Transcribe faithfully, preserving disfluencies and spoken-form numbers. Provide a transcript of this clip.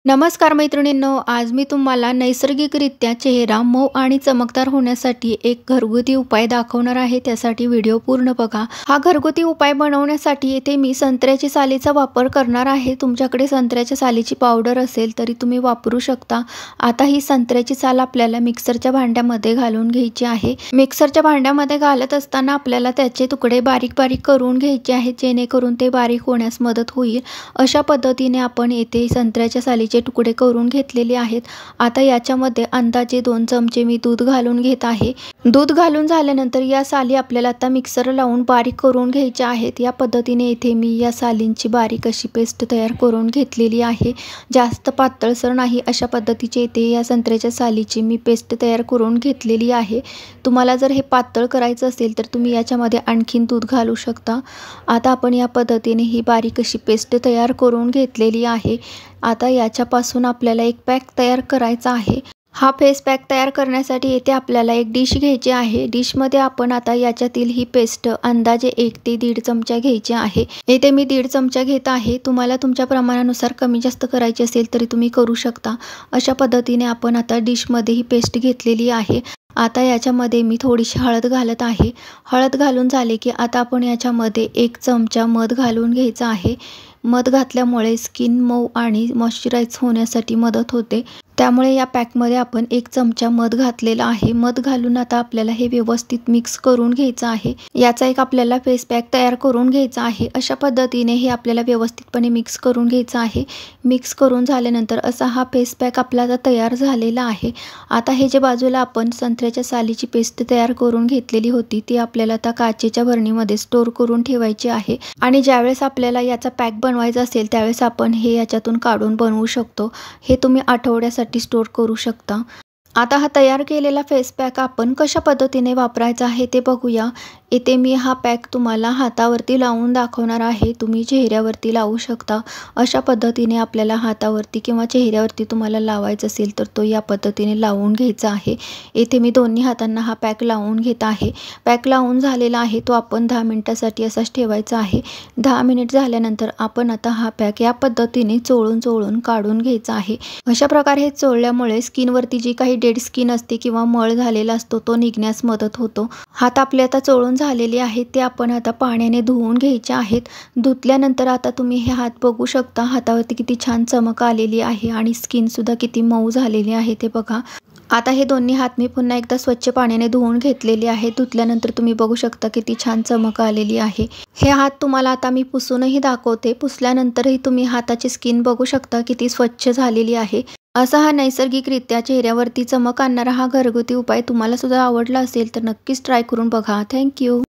नमस्कार मैत्रिणींनो, आज मी तुम्हाला नैसर्गिकरित्या चेहरा मऊ आणि चमकदार होण्यासाठी एक घरगुती उपाय दाखवणार आहे। त्यासाठी व्हिडिओ पूर्ण बघा। हा घरगुती उपाय बनवण्यासाठी येथे मी संत्र्याची सालीचा वापर करणार आहे। तुमच्याकडे संत्र्याच्या सालीची पावडर असेल तरी तुम्ही वापरू शकता। आता ही संत्र्याची साल आपल्याला मिक्सरच्या भांड्यामध्ये घालून घ्यायची आहे। मिक्सरच्या भांड्यामध्ये घालत असताना आपल्याला त्याचे तुकडे बारीक बारीक करून घ्यायचे आहेत, जेणेकरून ते बारीक होण्यास मदत होईल। अशा पद्धतीने आपण येथे संत्र्याच्या साली तुकडे करून घेतलेले आहेत। आता याच्यामध्ये अंदाजे दोन चमचे मी दूध घालून घेत आहे। दूध घालून झाल्यानंतर या साली आपल्याला आता मिक्सर लावून बारीक करून घ्यायच्या आहेत। या पद्धतीने इथे मी या सालींची बारीक अशी पेस्ट तयार करून घेतलेली आहे। जास्त पातळसर नाही, अशा पद्धतीचे इथे या संत्र्याच्या सालीची मी पेस्ट तयार करून घेतलेली आहे। तुम्हाला जर हे पातळ करायचं असेल तर तुम्ही याच्यामध्ये आणखीन दूध घालू शकता। आता आपण या पद्धतीने ही बारीक अशी पेस्ट तयार करून घेतलेली आहे। आता याच्यापासून आपल्याला एक पॅक तयार करायचा आहे। हा फेस पॅक तयार करण्यासाठी येथे आपल्याला एक डिश घ्यायची आहे। डिश मध्ये आपण आता याच्यातील ही पेस्ट अंदाजे एक ते दीड चमचा घ्यायची आहे। येथे मी दीड चमचा घेत आहे। तुम्हाला तुमच्या प्रमाणानुसार कमी जास्त करायची असेल तरी तुम्ही करू शकता। अशा पद्धतीने आपण आता डिश मध्ये ही पेस्ट घेतलेली आहे। आता याच्यामध्ये मी थोडीशी हळद घालत आहे। हळद घालून झाले की आता आपण याच्यामध्ये एक चमचा मध घालून घ्यायचा आहे। मध घातल्यामुळे स्किन मऊ आणि मॉइश्चराइज होण्यासाठी मदत होते, त्यामुळे या पॅकमध्ये आपण एक चमचा मध घातलेला आहे। मध घालून आता आपल्याला हे व्यवस्थित मिक्स करून घ्यायचं आहे। याचा एक आपल्याला फेस पॅक तयार करून घ्यायचा आहे। अशा पद्धतीने हे आपल्याला व्यवस्थितपणे मिक्स करून घ्यायचं आहे। मिक्स करून झाल्यानंतर असा हा फेस पॅक आपला आता तयार झालेला आहे। आता हे जे बाजूला आपण संत्र्याच्या सालीची पेस्ट तयार करून घेतलेली होती ती आपल्याला आता काचेच्या भरणीमध्ये स्टोर करून ठेवायची आहे। आणि ज्यावेळेस आपल्याला याचा पॅक बनवायचा असेल त्यावेळेस आपण हे याच्यातून काढून बनवू शकतो। हे तुम्ही आठवड्यासाठी स्टोर करू शकता। आता हा तयार केलेला फेस पॅक आपण कशा पद्धतीने वापरायचा आहे ते बघूया। येथे मी हा पॅक तुम्हाला हातावरती लावून दाखवणार आहे। तुम्ही चेहऱ्यावरती लावू शकता। अशा पद्धतीने आपल्याला हातावरती किंवा चेहऱ्यावरती तुम्हाला लावायचा असेल तर तो या पद्धतीने लावून घ्यायचा आहे। येथे मी दोन्ही हातांना हा पॅक लावून घेत आहे। पॅक लावून झालेला आहे तो आपण दहा मिनिटासाठी असाच ठेवायचा आहे। दहा मिनिट झाल्यानंतर आपण आता हा पॅक या पद्धतीने चोळून चोळून काढून घ्यायचा आहे। अशा प्रकारे हे चोळल्यामुळे स्किनवरती जी काही डेड स्किन असते किंवा मळ झालेला असतो तो निघण्यास मदत होतो। हात आपले आता चोळून झालेले आहेत, ते आपण आता पाण्याने धुवून घ्यायचे आहेत। धुतल्यानंतर आता तुम्ही हे हात बघू शकता, हातावरती किती छान चमक आलेली आहे आणि स्किन सुद्धा किती मऊ झालेली आहे ते बघा। आता हे दोन्ही हात मी पुन्हा एकदा स्वच्छ पाण्याने धुवून घेतलेले आहेत। धुतल्यानंतर तुम्ही बघू शकता किती छान चमक आलेली आहे। हे हात तुम्हाला आता मी पुसूनही दाखवते। पुसल्यानंतरही तुम्ही हाताची स्किन बघू शकता किती स्वच्छ झालेली आहे। असा हा नैसर्गिकरित्या चेहऱ्यावरती चमक आणणारा हा घरगुती उपाय तुम्हाला सुद्धा आवडला असेल तर नक्कीच ट्राय करून बघा। थँक्यू।